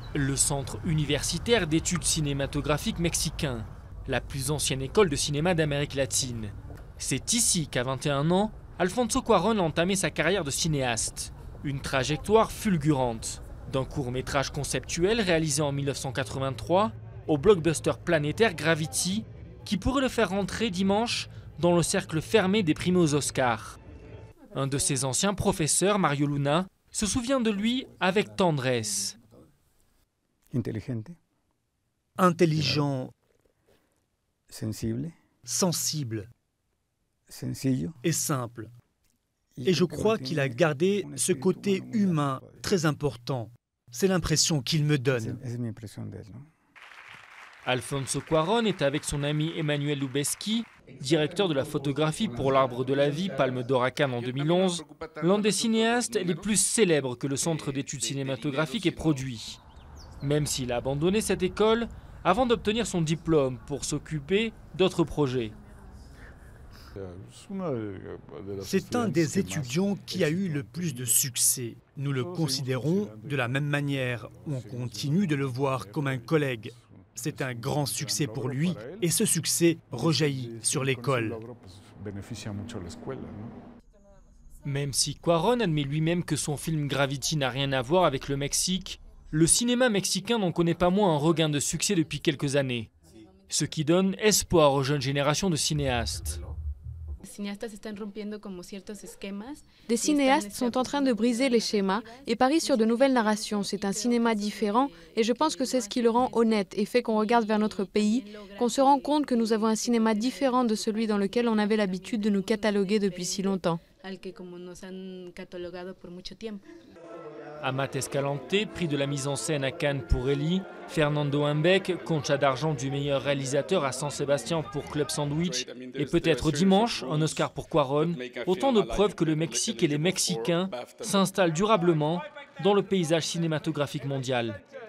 Le Centre universitaire d'études cinématographiques mexicain, la plus ancienne école de cinéma d'Amérique latine. C'est ici qu'à 21 ans, Alfonso Cuarón a entamé sa carrière de cinéaste. Une trajectoire fulgurante, d'un court-métrage conceptuel réalisé en 1983 au blockbuster planétaire Gravity, qui pourrait le faire rentrer dimanche dans le cercle fermé des primés aux Oscars. Un de ses anciens professeurs, Mario Luna, se souvient de lui avec tendresse. Intelligent, sensible et simple. Et je crois qu'il a gardé ce côté humain très important. C'est l'impression qu'il me donne. Alfonso Cuarón est avec son ami Emmanuel Lubezki, directeur de la photographie pour l'Arbre de la Vie, Palme d'Or à Cannes en 2011, l'un des cinéastes les plus célèbres que le Centre d'études cinématographiques ait produit. Même s'il a abandonné cette école avant d'obtenir son diplôme pour s'occuper d'autres projets. C'est un des étudiants qui a eu le plus de succès. Nous le considérons de la même manière. On continue de le voir comme un collègue. C'est un grand succès pour lui et ce succès rejaillit sur l'école. Même si Cuarón admet lui-même que son film Gravity n'a rien à voir avec le Mexique, le cinéma mexicain n'en connaît pas moins un regain de succès depuis quelques années. Ce qui donne espoir aux jeunes générations de cinéastes. Des cinéastes sont en train de briser les schémas et parient sur de nouvelles narrations. C'est un cinéma différent et je pense que c'est ce qui le rend honnête et fait qu'on regarde vers notre pays, qu'on se rend compte que nous avons un cinéma différent de celui dans lequel on avait l'habitude de nous cataloguer depuis si longtemps. Amat Escalante, prix de la mise en scène à Cannes pour Ellie, Fernando Imbeck, Concha d'argent du meilleur réalisateur à San Sebastián pour Club Sandwich, et peut-être dimanche un Oscar pour Cuarón, autant de preuves que le Mexique et les Mexicains s'installent durablement dans le paysage cinématographique mondial.